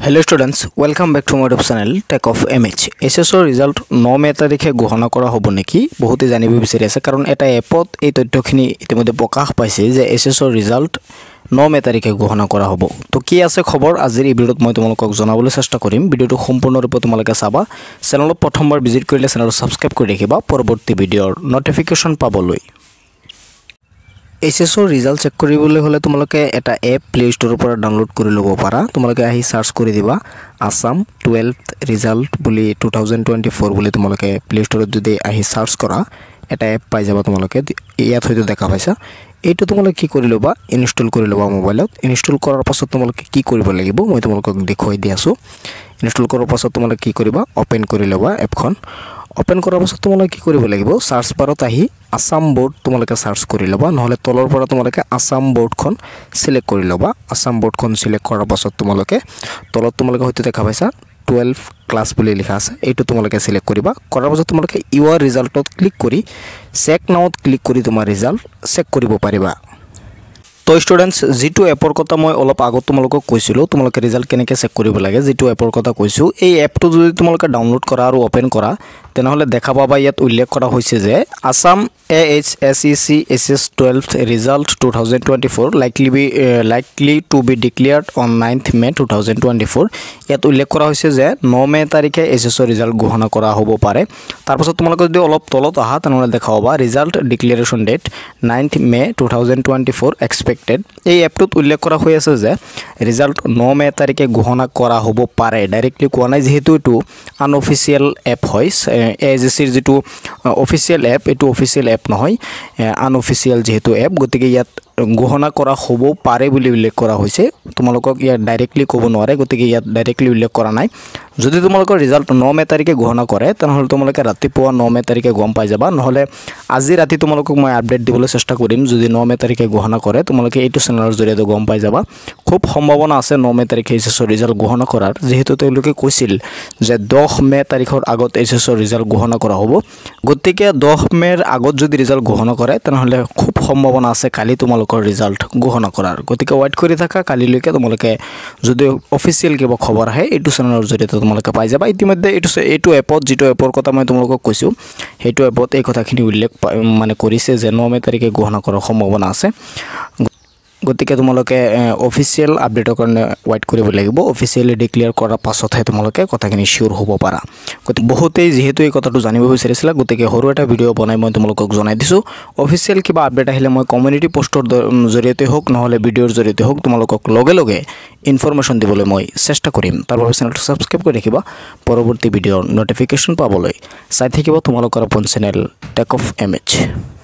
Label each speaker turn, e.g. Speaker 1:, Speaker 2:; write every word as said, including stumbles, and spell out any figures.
Speaker 1: Hello students, welcome back to my YouTube channel Tech of M H. S S O result নয় মে তাৰিখে ঘোষণা কৰা হ'ব নেকি বহুতে জানিব বিচাৰি আছে কাৰণ এটা এপত এই তথ্যখিনি ইতিমধ্যে প্ৰকাশ পাইছে যে S S O result নয় মে তাৰিখে ঘোষণা কৰা হ'ব তো কি আছে খবৰ আজিৰ এই ভিডিঅ'ত মই তোমালোকক জনাবলৈ চেষ্টা কৰিম ভিডিঅ'টো সম্পূৰ্ণৰূপে তোমালোকে চাবা চেনেলত প্ৰথমবাৰ ভিজিট কৰিলে চেনেলটো সাবস্ক্ৰাইব কৰি ৰাখিবা পৰৱৰ্তী ভিডিঅ'ৰ নটিফিকেশন পাবলৈ S S O result check কৰিবলৈ হলে তোমালোকে এটা এপ প্লে ষ্টৰৰ পৰা ডাউনলোড কৰি ল'ব পাৰা তোমালোকে আহি সাৰ্চ কৰি দিবা আসাম twelfth result বুলি two thousand twenty-four বুলি তোমালোকে প্লে ষ্টৰত যদি আহি সাৰ্চ কৰা এটা এপ পাই যাবা তোমালোকে ইয়াত হয়তো দেখা পাইছা এইটো তোমালোকে কি কৰি ল'বা ইনষ্টল কৰি ল'বা মোবাইলত ইনষ্টল কৰাৰ পাছত তোমালোকে কি কৰিব লাগিব মই তোমালোকক দেখুৱাই দি আছো ইনষ্টল কৰাৰ পাছত তোমালোকে কি কৰিবা ওপেন কৰি ল'বা এপখন ওপেন কৰাৰ পাছত তোমালোকে কি কৰিব লাগিব সাৰ্চ বাৰত আহি আসাম বোৰ্ড তোমালোকে সাৰ্চ কৰি ল'বা নহলে তলৰ পৰা তোমালোকে আসাম বোৰ্ডখন সিলেক্ট কৰি ল'বা আসাম বোৰ্ডখন সিলেক্ট কৰাৰ পাছত তোমালোকে তলত তোমালোকে হয়তো দেখা পাইছা twelve ক্লাস বুলি লিখা আছে এইটো তোমালোকে সিলেক্ট কৰিবা কৰাৰ পাছত তোমালোকে ইউৰ ৰিজাল্টত ক্লিক কৰি চেক নাওত ক্লিক কৰি তোমাৰ ৰিজাল্ট চেক কৰিব পাৰিবা তো স্টুডেন্টস যেটো এপৰ কথা মই অলপ আগত তোমালোকক কৈছিলো তোমালোকে ৰিজাল্ট কেনেকৈ চেক কৰিব লাগে যেটো এপৰ কথা কৈছো এই এপটো যদি তোমালোকে ডাউনলোড কৰা আৰু ওপেন কৰা তেনেহলে দেখা পাবা ইয়াত উল্লেখ কৰা হৈছে যে Assam ahsec ss twelfth result twenty twenty-four likely be uh, likely to be declared on ninth May twenty twenty-four ইয়াত উল্লেখ কৰা হৈছে যে নয় মে তাৰিখে S S O result ঘোষণা কৰা হ'ব পাৰে তাৰ পাছত তোমালোকে যদি অলপ তলত আহা তেনেহলে দেখা পাবা result declaration date ninth May twenty twenty-four expected এই এপটোত উল্লেখ কৰা হৈ আছে যে result নয় মে তাৰিখে ঘোষণা কৰা হ'ব পাৰে ডাইৰেক্টলি কোৱা নাই যেহেতু এটো আনঅফিচিয়াল এপ হয় ahsec ৰ যেটো অফিচিয়াল এপ এটো অফিচিয়াল এপ নহয় আনঅফিচিয়াল যেহেতু এপ গতিকে ইয়াত ঘোষণা কৰা হ'ব পাৰে বুলি উল্লেখ কৰা হৈছে তোমালোকক ইয়াত ডাইৰেক্টলি ক'ব নোৱাৰে গতিকে ইয়াত ডাইৰেক্টলি উল্লেখ কৰা নাই যদি তোমালোকৰ ৰিজাল্ট নয় মে তাৰিখে ঘোষণা কৰে তেনেহলে তোমালোকে ৰাতিপুৱা নয় মে তাৰিখে গম পাই যাবা নহলে আজি ৰাতি তোমালোকক মই আপডেট দিবলৈ চেষ্টা কৰিম যদি নয় মে তাৰিখে ঘোষণা কৰে তোমালোকে এইটো চেনেলৰ জৰিয়তে গম পাই যাবা খুব সম্ভাৱনা আছে নয় মে তাৰিখে S S O ৰিজাল্ট ঘোষণা কৰাৰ যেহেতু তেওঁলোকে কৈছিল যে দহ মে তাৰিখৰ আগত S S O ৰিজাল্ট ঘোষণা কৰা হ'ব গতিকে দহ মেৰ আগত যদি ৰিজাল্ট ঘোষণা কৰে তেনেহলে খুব সম্ভাৱনা আছে কালি তোমালোকৰ ৰিজাল্ট ঘোষণা কৰাৰ গতিকে ওয়েট কৰি থাকা কালিলৈকে তোমালোকে যদি অফিচিয়াল কিবা খবৰ আহে এইটো চেনেলৰ জৰিয়তে তোমালোকে পাই যাবা ইতিমধ্যে এইটো এইটো এপত যেটো এপৰ কথা মই তোমালোকক কৈছো হেতু এপত এই কথাখিনি উল্লেখ মানে কৰিছে যে নয় মে তাৰিখে ঘোষণা কৰাৰ সম্ভাৱনা আছে গতিকে তোমালোকে অফিচিয়াল আপডেটৰ কাৰণে ওয়েট কৰিব লাগিব অফিচিয়ালি ডিক্লেয়াৰ কৰাৰ পাছতহে তোমালোকে কথাখিনি শিওৰ হ'ব পাৰা গতিকে বহুতেই যেহেতু এই কথাটো জানিব বিচাৰিছিল গতিকে হৰু এটা ভিডিও বনাই মই তোমালোকক জনাই দিছো অফিচিয়াল কিবা আপডেট আহিলে মই কমিউনিটি পোষ্টৰ জৰিয়তে হোক নহলে ভিডিওৰ জৰিয়তে হোক তোমালোকক লগে লগে ইনফৰমেশন দিবলৈ মই চেষ্টা কৰিম তাৰ বাবে চেনেলটো সাবস্ক্ৰাইব কৰি ৰাখিবা পৰৱৰ্তী ভিডিওৰ নটিফিকেশন পাবলৈ চাই থাকিবা তোমালোকৰ আপন channel tech of M H